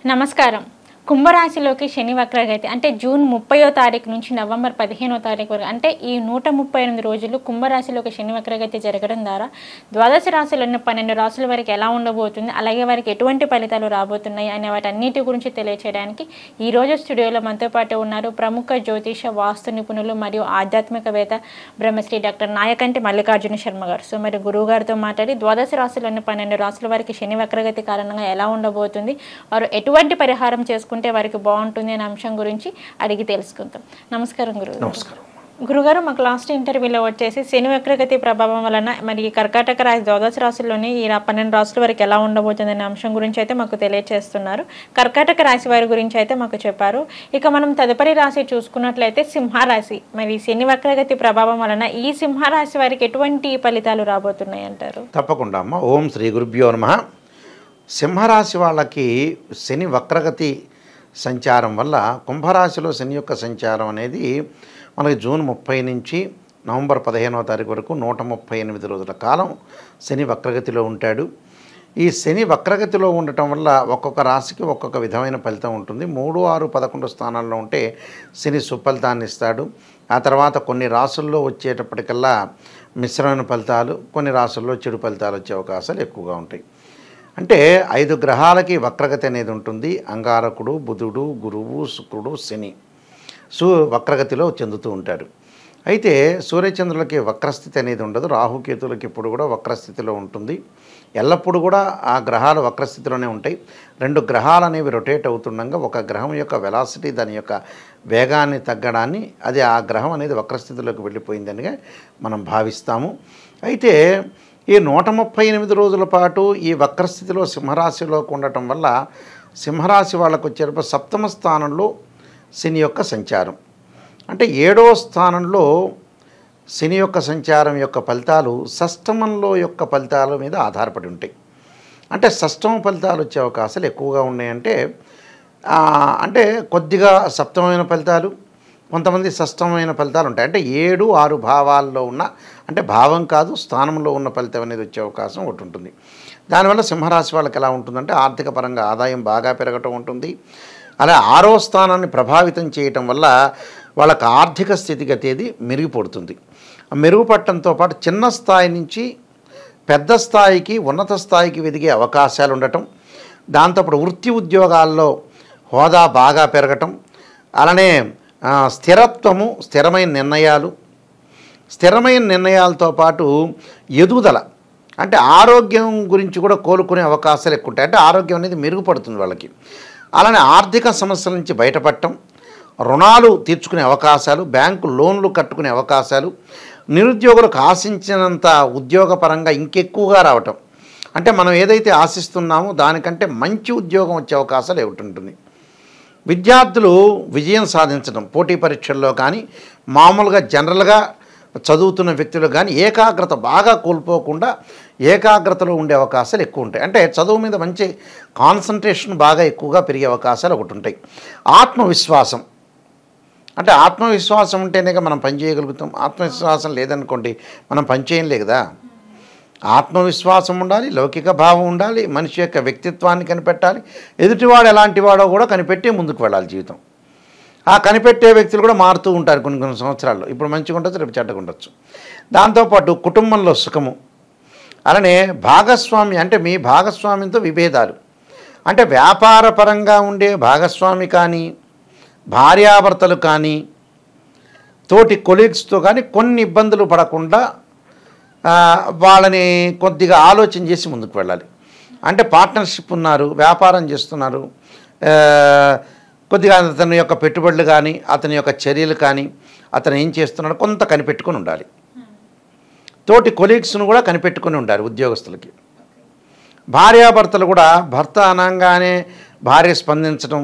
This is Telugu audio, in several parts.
నమస్కారం. కుంభరాశిలోకి శని వక్రగతి అంటే జూన్ 30వ తారీఖు నుంచి నవంబర్ 15వ తారీఖు వరకు అంటే ఈ 138 రోజులు కుంభరాశిలోకి శని వక్రగతి జరగడం ద్వారా ద్వాదశ రాశులను 12 రాశుల వరకు ఎలా ఉండబోతుంది, అలాగే వారికి ఎటువంటి ఫలితాలు రాబోతున్నాయి అనే వాటన్నిటి గురించి తెలియచేయడానికి ఈ రోజు స్టూడియోలో మనతో పాటు ఉన్నారు ప్రముఖ జ్యోతిష వాస్తు నిపుణులు మరియు ఆధ్యాత్మికవేత్త బ్రహ్మశ్రీ డాక్టర్ నాయకంటి మల్లికార్జున శర్మ గారు. సో మరి గురువు గారితో మాట్లాడి ద్వాదశ రాశులను 12 రాశుల వారికి శని వక్రగతి కారణంగా ఎలా ఉండబోతుంది, వారు ఎటువంటి పరిహారం చేసుకుంటే వారికి బాగుంటుంది అనే అంశం గురించి అడిగి తెలుసుకుందాం. నమస్కారం గురువు. నమస్కారం గురుగారు, మాకు లాస్ట్ ఇంటర్వ్యూలో వచ్చేసి శని వక్రగతి ప్రభావం వలన మరి కర్కాటక రాశి ద్వాదశ రాశుల్లోని ఈ 12 రాశుల వరకు ఎలా ఉండబోతుంది అనే అంశం గురించి అయితే మాకు తెలియజేస్తున్నారు. కర్కాటక రాశి వారి గురించి అయితే మాకు చెప్పారు. ఇక మనం తదుపరి రాశి చూసుకున్నట్లయితే సింహరాశి. మరి శని వక్రగతి ప్రభావం వలన ఈ సింహరాశి వారికి ఎటువంటి ఫలితాలు రాబోతున్నాయి అంటారు? తప్పకుండా అమ్మ. ఓం శ్రీ గురుభ్యో నమః. సింహరాశి వాళ్ళకి శని వక్రగతి సంచారం వల్ల కుంభరాశిలో శని యొక్క సంచారం అనేది మనకి జూన్ 30 నుంచి నవంబర్ 15వ తారీఖు వరకు 138 రోజుల కాలం శని వక్రగతిలో ఉంటాడు. ఈ శని వక్రగతిలో ఉండటం వల్ల ఒక్కొక్క రాశికి ఒక్కొక్క విధమైన ఫలితం ఉంటుంది. 3, 6, 11 స్థానాల్లో ఉంటే శని సుఫలితాన్ని ఇస్తాడు. ఆ తర్వాత కొన్ని రాశుల్లో వచ్చేటప్పటికల్లా మిశ్రమైన ఫలితాలు, కొన్ని రాశుల్లో చెడు ఫలితాలు వచ్చే అవకాశాలు ఎక్కువగా ఉంటాయి. అంటే 5 గ్రహాలకి వక్రగతి అనేది ఉంటుంది. అంగారకుడు, బుధుడు, గురువు, శుక్రుడు, శని వక్రగతిలో చెందుతూ ఉంటాడు. అయితే సూర్యచంద్రులకి వక్రస్థితి అనేది ఉండదు. రాహుకేతులకి ఇప్పుడు కూడా వక్రస్థితిలో ఉంటుంది. ఎల్లప్పుడూ కూడా ఆ గ్రహాలు వక్రస్థితిలోనే ఉంటాయి. 2 గ్రహాలు అనేవి రొటేట్ అవుతుండగా ఒక గ్రహం యొక్క వెలాసిటీ, దాని యొక్క వేగాన్ని తగ్గడాన్ని అది ఆ గ్రహం అనేది వక్రస్థితిలోకి వెళ్ళిపోయిందనిగా మనం భావిస్తాము. అయితే ఈ 138 రోజుల పాటు ఈ వక్రస్థితిలో సింహరాశిలోకి ఉండటం వల్ల సింహరాశి వాళ్ళకు వచ్చేటప్పుడు 7వ స్థానంలో శని యొక్క సంచారం, అంటే 7వ స్థానంలో శని యొక్క సంచారం యొక్క ఫలితాలు షష్టమంలో యొక్క ఫలితాల మీద ఆధారపడి ఉంటాయి. అంటే షష్టమ ఫలితాలు వచ్చే అవకాశాలు ఎక్కువగా ఉన్నాయంటే అంటే కొద్దిగా సప్తమైన ఫలితాలు, కొంతమంది షష్టమైన ఫలితాలు ఉంటాయి. అంటే 7, 6 భావాల్లో ఉన్న, అంటే భావం కాదు స్థానంలో ఉన్న ఫలితం అనేది వచ్చే అవకాశం ఒకటి ఉంటుంది. దానివల్ల సింహరాశి వాళ్ళకి ఎలా ఉంటుందంటే ఆర్థిక పరంగా ఆదాయం బాగా పెరగటం ఉంటుంది. అలా 6వ స్థానాన్ని ప్రభావితం చేయటం వల్ల వాళ్ళకి ఆర్థిక స్థితిగతి అది మెరుగుపడుతుంది. మెరుగుపడటంతో పాటు చిన్న స్థాయి నుంచి పెద్ద స్థాయికి, ఉన్నత స్థాయికి ఎదిగే అవకాశాలు ఉండటం, దాంతోపాటు వృత్తి ఉద్యోగాల్లో హోదా బాగా పెరగటం, అలానే స్థిరత్వము, స్థిరమైన నిర్ణయాలతో పాటు ఎదుగుదల, అంటే ఆరోగ్యం గురించి కూడా కోలుకునే అవకాశాలు ఎక్కువ ఉంటాయి. అంటే ఆరోగ్యం అనేది మెరుగుపడుతుంది వాళ్ళకి. అలానే ఆర్థిక సమస్యల నుంచి బయటపడటం, రుణాలు తీర్చుకునే అవకాశాలు, బ్యాంకు లోన్లు కట్టుకునే అవకాశాలు, నిరుద్యోగులకు ఆశించినంత ఉద్యోగపరంగా ఇంకెక్కువగా రావటం, అంటే మనం ఏదైతే ఆశిస్తున్నామో దానికంటే మంచి ఉద్యోగం వచ్చే అవకాశాలు ఏమిటి ఉంటుంది. విద్యార్థులు విజయం సాధించడం, పోటీ పరీక్షల్లో కానీ మామూలుగా జనరల్గా చదువుతున్న వ్యక్తులు కానీ ఏకాగ్రత బాగా కోల్పోకుండా ఏకాగ్రతలో ఉండే అవకాశాలు ఎక్కువ ఉంటాయి. అంటే చదువు మీద మంచి కాన్సన్ట్రేషన్ బాగా ఎక్కువగా పెరిగే అవకాశాలు ఒకటి ఉంటాయి. ఆత్మవిశ్వాసం, అంటే ఆత్మవిశ్వాసం ఉంటేనే మనం పని చేయగలుగుతాం. ఆత్మవిశ్వాసం లేదనుకోండి మనం పని చేయలే కదా. ఆత్మవిశ్వాసం ఉండాలి, లౌకిక భావం ఉండాలి, మనిషి యొక్క వ్యక్తిత్వాన్ని కనిపెట్టాలి, ఎదుటివాడు ఎలాంటి వాడో కూడా కనిపెట్టి ముందుకు వెళ్ళాలి జీవితం. ఆ కనిపెట్టే వ్యక్తులు కూడా మారుతూ ఉంటారు కొన్ని సంవత్సరాల్లో. ఇప్పుడు మంచిగా ఉండొచ్చు, రేపు చెడ్డగా ఉండొచ్చు. దాంతోపాటు కుటుంబంలో సుఖము, అలానే భాగస్వామి, అంటే మీ భాగస్వామ్యంతో విభేదాలు, అంటే వ్యాపార పరంగా ఉండే భాగస్వామి కానీ, భార్యాభర్తలు కానీ, తోటి కొలీగ్స్తో కానీ కొన్ని ఇబ్బందులు పడకుండా వాళ్ళని కొద్దిగా ఆలోచన చేసి ముందుకు వెళ్ళాలి. అంటే పార్ట్నర్షిప్ ఉన్నారు, వ్యాపారం చేస్తున్నారు, కొద్దిగా అతని యొక్క పెట్టుబడులు కానీ, అతని యొక్క చర్యలు కానీ, అతను ఏం చేస్తున్నాడో కొంత కనిపెట్టుకొని ఉండాలి. తోటి కొలీగ్స్ను కూడా కనిపెట్టుకొని ఉండాలి ఉద్యోగస్తులకి. భార్యాభర్తలు కూడా భర్త అనగానే భార్య స్పందించడం,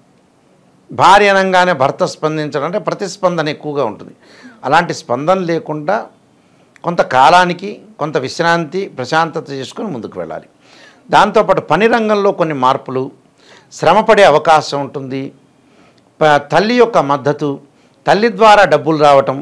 భార్య అనగానే భర్త స్పందించడం, అంటే ప్రతిస్పందన ఎక్కువగా ఉంటుంది. అలాంటి స్పందన లేకుండా కొంత కాలానికి కొంత విశ్రాంతి, ప్రశాంతత చేసుకొని ముందుకు వెళ్ళాలి. దాంతోపాటు పని రంగంలో కొన్ని మార్పులు, శ్రమపడే అవకాశం ఉంటుంది. తల్లి యొక్క మద్దతు, తల్లి ద్వారా డబ్బులు రావటం,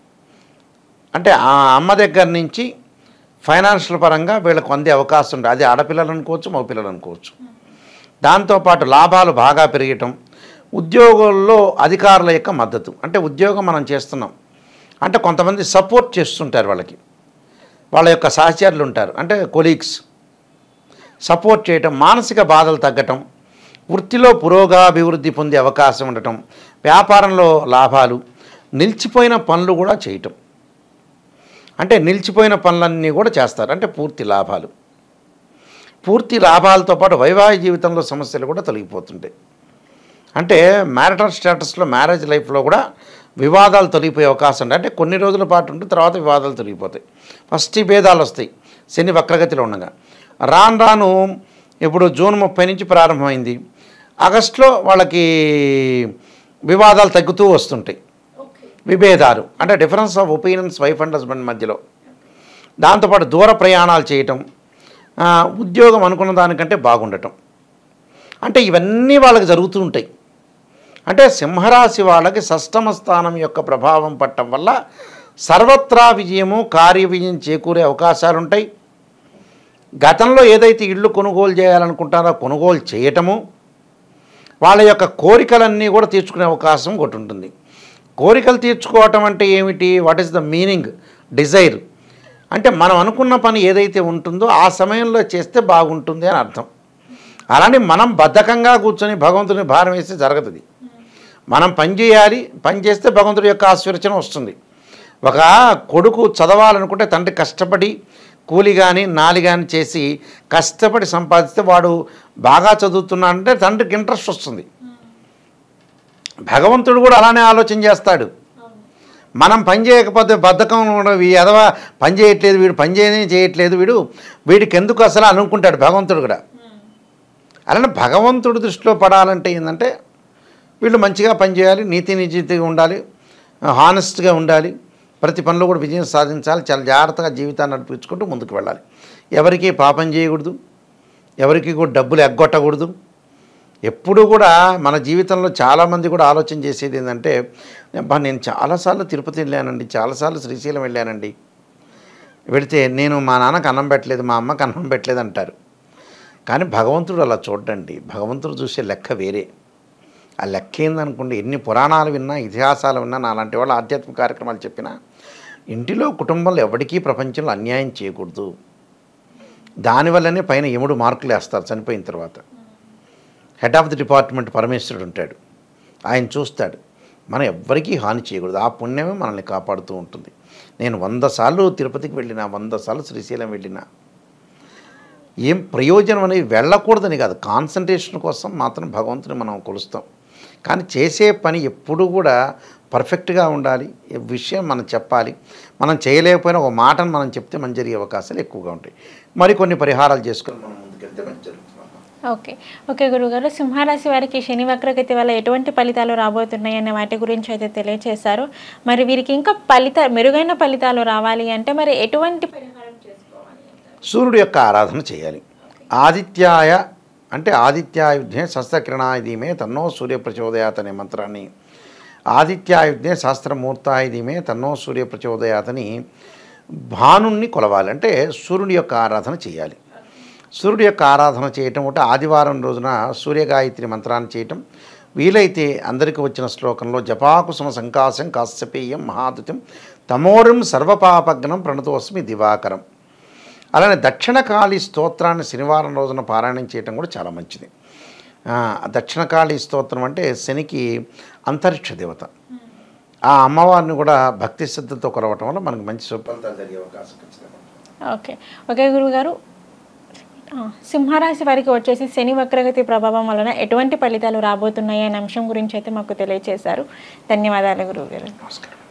అంటే ఆ అమ్మ దగ్గర నుంచి ఫైనాన్షియల్ పరంగా వీళ్ళకు అందే అవకాశం ఉంటుంది. అది ఆడపిల్లలు అనుకోవచ్చు, మగపిల్లలు అనుకోవచ్చు. దాంతోపాటు లాభాలు బాగా పెరగటం, ఉద్యోగుల్లో అధికారుల యొక్క మద్దతు. అంటే ఉద్యోగం మనం చేస్తున్నాం అంటే కొంతమంది సపోర్ట్ చేస్తుంటారు, వాళ్ళ యొక్క సహచరులు ఉంటారు, అంటే కొలీగ్స్ సపోర్ట్ చేయటం, మానసిక బాధలు తగ్గటం, వృత్తిలో పురోగాభివృద్ధి పొందే అవకాశం ఉండటం, వ్యాపారంలో లాభాలు, నిలిచిపోయిన పనులు కూడా చేయటం. అంటే నిలిచిపోయిన పనులన్నీ కూడా చేస్తారు, అంటే పూర్తి లాభాలు. పూర్తి లాభాలతో పాటు వైవాహిక జీవితంలో సమస్యలు కూడా తొలగిపోతుంటాయి. అంటే మ్యారిటల్ స్టేటస్లో, మ్యారేజ్ లైఫ్లో కూడా వివాదాలు తొలగిపోయే అవకాశం ఉంది. అంటే కొన్ని రోజుల పాటు ఉంటే తర్వాత వివాదాలు తొలగిపోతాయి. ఫస్ట్ ఈ భేదాలు వస్తాయి శని వక్రగతిలో ఉండగా. రాను రాను ఇప్పుడు జూన్ 30 నుంచి ప్రారంభమైంది, ఆగస్టులో వాళ్ళకి వివాదాలు తగ్గుతూ వస్తుంటాయి, విభేదాలు అంటే difference of opinions wife and husband మధ్యలో. దాంతోపాటు దూర ప్రయాణాలు చేయటం, ఉద్యోగం అనుకున్న దానికంటే బాగుండటం, అంటే ఇవన్నీ వాళ్ళకి జరుగుతూ ఉంటాయి. అంటే సింహరాశి వాళ్ళకి షష్టమ స్థానం యొక్క ప్రభావం పట్టడం వల్ల సర్వత్రా విజయము, కార్య విజయం చేకూరే అవకాశాలు ఉంటాయి. గతంలో ఏదైతే ఇళ్ళు కొనుగోలు చేయాలనుకుంటారో కొనుగోలు చేయటము, వాళ్ళ యొక్క కోరికలన్నీ కూడా తీర్చుకునే అవకాశం ఒకటి ఉంటుంది. కోరికలు తీర్చుకోవటం అంటే ఏమిటి? What is the meaning? Desire అంటే మనం అనుకున్న పని ఏదైతే ఉంటుందో ఆ సమయంలో చేస్తే బాగుంటుంది అని అర్థం. అలానే మనం బద్ధకంగా కూర్చొని భగవంతుని భారం వేస్తే జరగదు. మనం పని చేయాలి, పని చేస్తే భగవంతుడి యొక్క ఆశీర్వచనం వస్తుంది. ఒక కొడుకు చదవాలనుకుంటే తండ్రి కష్టపడి కూలి కానీ నాలి కానీ చేసి కష్టపడి సంపాదిస్తే వాడు బాగా చదువుతున్నాడంటే తండ్రికి ఇంట్రెస్ట్ వస్తుంది. భగవంతుడు కూడా అలానే ఆలోచన చేస్తాడు. మనం పని చేయకపోతే బద్ధకం ఎదవా పని చేయట్లేదు, వీడు పని చేయట్లేదు, వీడికి ఎందుకు అసలు అనుకుంటాడు భగవంతుడు కూడా. అలానే భగవంతుడి దృష్టిలో పడాలంటే ఏంటంటే వీళ్ళు మంచిగా పనిచేయాలి, నీతి నిజాయితీగా ఉండాలి, హానెస్ట్గా ఉండాలి, ప్రతి పనిలో కూడా విజయం సాధించాలి, చాలా జాగ్రత్తగా జీవితాన్ని నడిపించుకుంటూ ముందుకు వెళ్ళాలి. ఎవరికి పాపం చేయకూడదు, ఎవరికి కూడా డబ్బులు ఎగ్గొట్టకూడదు. ఎప్పుడు కూడా మన జీవితంలో చాలామంది కూడా ఆలోచన చేసేది ఏంటంటే, నేను చాలాసార్లు తిరుపతి వెళ్ళానండి, చాలాసార్లు శ్రీశైలం వెళ్ళానండి, వెళితే నేను మా నాన్నకు అన్నం పెట్టలేదు, మా అమ్మకు అన్నం పెట్టలేదు అంటారు. కానీ భగవంతుడు అలా చూడండి, భగవంతుడు చూసే లెక్క వేరే. ఆ లెక్క ఏందనుకోండి, ఎన్ని పురాణాలు విన్నా, ఇతిహాసాలు విన్నా, నాలాంటి వాళ్ళు ఆధ్యాత్మిక కార్యక్రమాలు చెప్పినా, ఇంటిలో కుటుంబంలో ఎవరికీ ప్రపంచంలో అన్యాయం చేయకూడదు. దానివల్లనే పైన యముడు మార్కులు వేస్తారు చనిపోయిన తర్వాత. హెడ్ ఆఫ్ ది డిపార్ట్మెంట్ పరమేశ్వరుడు ఉంటాడు, ఆయన చూస్తాడు. మనం ఎవ్వరికీ హాని చేయకూడదు, ఆ పుణ్యమే మనల్ని కాపాడుతూ ఉంటుంది. నేను 100 సార్లు తిరుపతికి వెళ్ళినా, 100 సార్లు శ్రీశైలం వెళ్ళినా ఏం ప్రయోజనం అనేది వెళ్ళకూడదని కాదు, కాన్సన్ట్రేషన్ కోసం మాత్రం భగవంతుని మనం కొలుస్తాం. కానీ చేసే పని ఎప్పుడూ కూడా పర్ఫెక్ట్గా ఉండాలి, విషయం మనం చెప్పాలి. మనం చేయలేకపోయినా ఒక మాటను మనం చెప్తే మంచి జరిగే అవకాశాలు ఎక్కువగా ఉంటాయి. మరికొన్ని పరిహారాలు చేసుకొని మనం ముందుకెళ్తే మంచి జరుగుతుంది. ఓకే గురుగారు, సింహరాశి వారికి శని వక్రగతి వల్ల ఎటువంటి ఫలితాలు రాబోతున్నాయి అనే వాటి గురించి అయితే తెలియజేశారు. మరి వీరికి ఇంకా మెరుగైన ఫలితాలు రావాలి అంటే మరి ఎటువంటి పరిహారం చేసుకోవాలి? సూర్యుడు యొక్క ఆరాధన చేయాలి. ఆదిత్యాయ అంటే ఆదిత్యాయుధ్నే శస్త్రకిరణాయుధీమే తన్నో సూర్య ప్రచోదయాత్ అనే మంత్రాన్ని, ఆదిత్యాయుధ్నే శాస్త్రమూర్తాయుధీమే తన్నో సూర్య ప్రచోదయాతని భానుణ్ణి కొలవాలి. అంటే సూర్యుడి యొక్క ఆరాధన చేయాలి. సూర్యుడి యొక్క ఆరాధన చేయటం అంటే ఆదివారం రోజున సూర్యగాయత్రి మంత్రాన్ని చేయటం, వీలైతే అందరికీ వచ్చిన శ్లోకంలో జపాకుసుమ సంకాశం కాశ్యపేయం మహాదుతం తమోరం సర్వపాపగ్నం ప్రణతోస్మి దివాకరం. అలానే దక్షిణకాళి స్తోత్రాన్ని శనివారం రోజున పారాయణం చేయటం కూడా చాలా మంచిది. దక్షిణకాళి స్తోత్రం అంటే శనికి అంతరిక్ష దేవత. ఆ అమ్మవారిని కూడా భక్తి శ్రద్ధతో కొలవటం వల్ల మనకు మంచి సుఫలితాలు జరిగే అవకాశం ఖచ్చితంగా. ఓకే గురుగారు, సింహరాశి వారికి వచ్చేసి శని వక్రగతి ప్రభావం వలన ఎటువంటి ఫలితాలు రాబోతున్నాయి అనే అంశం గురించి అయితే మాకు తెలియజేశారు. ధన్యవాదాలు గురువుగారు. నమస్కారం.